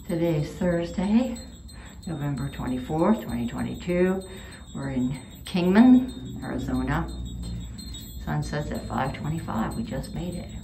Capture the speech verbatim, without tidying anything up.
Today is Thursday, November twenty-fourth, twenty twenty-two. We're in Kingman, Arizona. Sun sets at five twenty-five. We just made it.